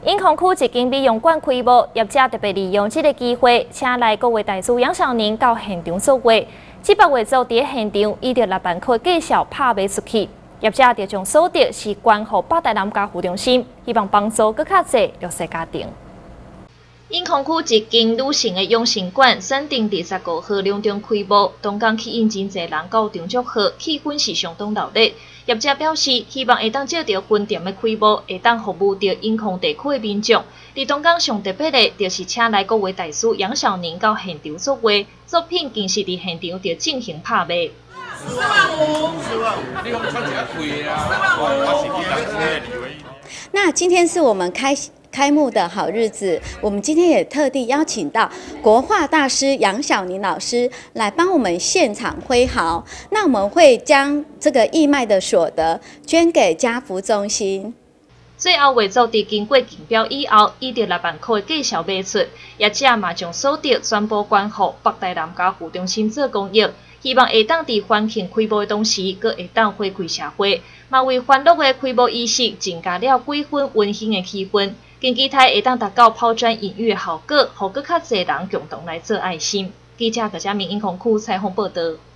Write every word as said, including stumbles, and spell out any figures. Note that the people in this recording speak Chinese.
永康区一间美容馆开幕，业者特别利用这个机会，请来各位大师杨少年到现场作画。七八月做伫现场，伊着六万块介绍拍卖出去，业者着将所得是捐予八代南家扶中心，希望帮助更较侪弱势家庭。永康区一间女性的养生馆，选定伫十五号两中开幕，东港去应真侪人到场祝贺，气氛是相当热烈。业者表示，希望会当借着分店的开幕，会当服务到永康地区的民众。伫东港上特别的，就是请来各位大师杨少年到现场作画，作品更是伫现场就进行拍卖。四万五，四万五，你讲穿起来贵啊！我是去当车李维。 那今天是我们开开幕的好日子，我们今天也特地邀请到国画大师杨小宁老师来帮我们现场挥毫。那我们会将这个义卖的所得捐给家福中心。 最后画作伫经过竞标以后，以着六万块介绍卖出，业者嘛将所得全部捐予北大南家扶中心做公益，希望下当伫欢庆开幕的同时，佮下当回馈社会，嘛为欢乐的开幕仪式增加了几分温馨的气氛。更期待会当达到抛砖引玉的效果，互更较侪人共同来做爱心。记者葛佳明永康区采访报道。